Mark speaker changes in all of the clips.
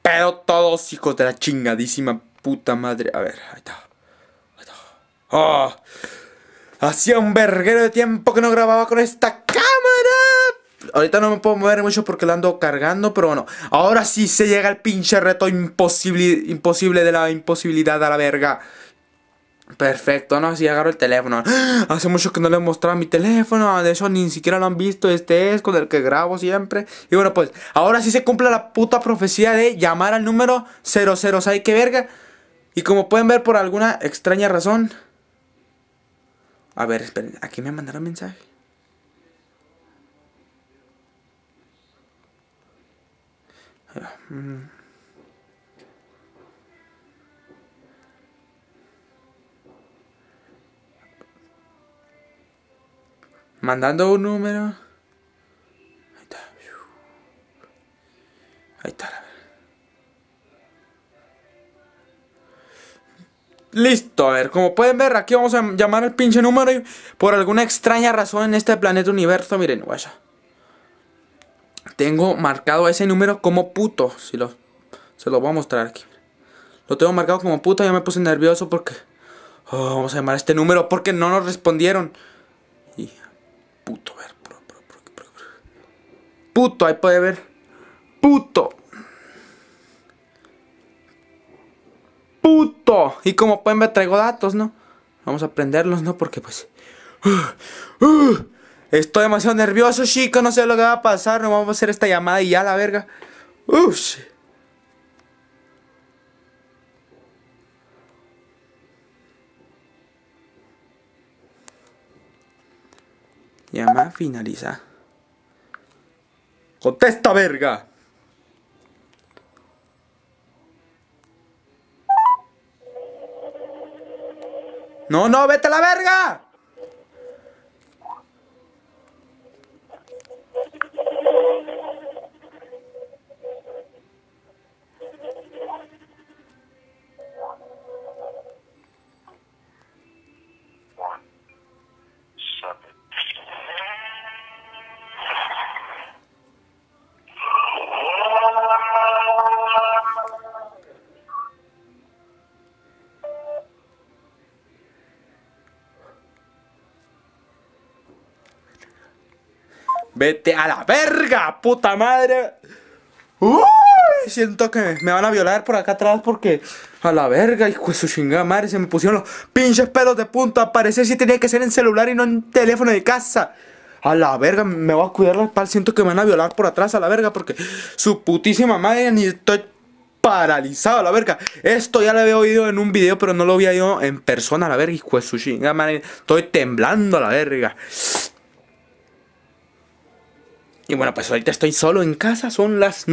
Speaker 1: pedo todos, hijos de la chingadísima puta madre? A ver, ahí está. Ahí está. Oh, hacía un verguero de tiempo que no grababa con esta cámara. Ahorita no me puedo mover mucho porque la ando cargando, pero bueno, ahora sí se llega el pinche reto imposible de la imposibilidad a la verga. Perfecto, ¿no? Así agarro el teléfono. Hace mucho que no les mostraba mi teléfono. De hecho, ni siquiera lo han visto. Este es con el que grabo siempre. Y bueno, pues, ahora sí se cumple la puta profecía de llamar al número 00. ¿Sabes qué verga? Y como pueden ver, por alguna extraña razón. A ver, esperen. Aquí me mandaron mensaje. Mandando un número. Ahí está. Ahí está. Listo, a ver, como pueden ver, aquí vamos a llamar al pinche número y por alguna extraña razón en este planeta universo, miren, guaya. Tengo marcado ese número como puto, se lo voy a mostrar aquí. Lo tengo marcado como puto, ya me puse nervioso porque... vamos a llamar a este número porque no nos respondieron. Y... puto, a ver, puto, ahí puede ver. Puto. Puto. Y como pueden ver, traigo datos, ¿no? Vamos a aprenderlos, ¿no? Porque pues... estoy demasiado nervioso, chicos. No sé lo que va a pasar. No vamos a hacer esta llamada y ya la verga. Llama finaliza. ¡Contesta, verga! ¡No, no! ¡Vete a la verga! ¡Vete a la verga, puta madre! ¡Uy! Siento que me van a violar por acá atrás porque... a la verga, hijo de su chingada madre. Se me pusieron los pinches pelos de punta. A parecer si tenía que ser en celular y no en teléfono de casa. A la verga, me voy a cuidar la espalda. Siento que me van a violar por atrás a la verga porque... su putísima madre, ni estoy paralizado a la verga. Esto ya lo había oído en un video, pero no lo había oído en persona a la verga, hijo de su chingada madre. Estoy temblando a la verga. Y bueno, pues ahorita estoy solo en casa, son las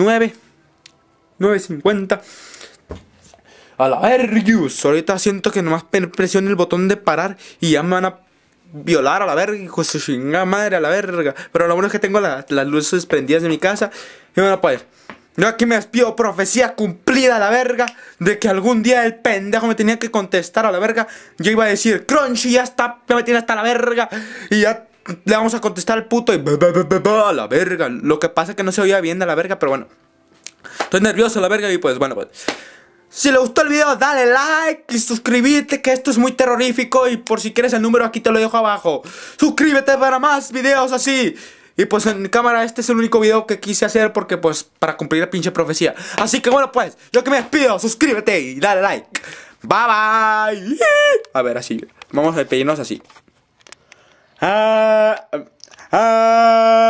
Speaker 1: 9:50. A la verga, ahorita siento que nomás presiono el botón de parar y ya me van a violar a la verga, hijo de su chingada madre, a la verga. Pero lo bueno es que tengo las luces prendidas de mi casa. Y bueno, pues, yo aquí me despido, profecía cumplida a la verga, de que algún día el pendejo me tenía que contestar a la verga. Yo iba a decir, Crunchy, ya está, me tiene hasta la verga. Y ya... le vamos a contestar al puto y a la verga. Lo que pasa es que no se oía bien de la verga, pero bueno. Estoy nervioso a la verga y pues bueno, pues. Si le gustó el video, dale like y suscríbete, que esto es muy terrorífico. Y por si quieres el número aquí te lo dejo abajo. Suscríbete para más videos así. Y pues en cámara este es el único video que quise hacer porque pues para cumplir la pinche profecía. Así que bueno pues, yo que me despido, suscríbete y dale like. Bye bye. A ver, así. Vamos a despedirnos así.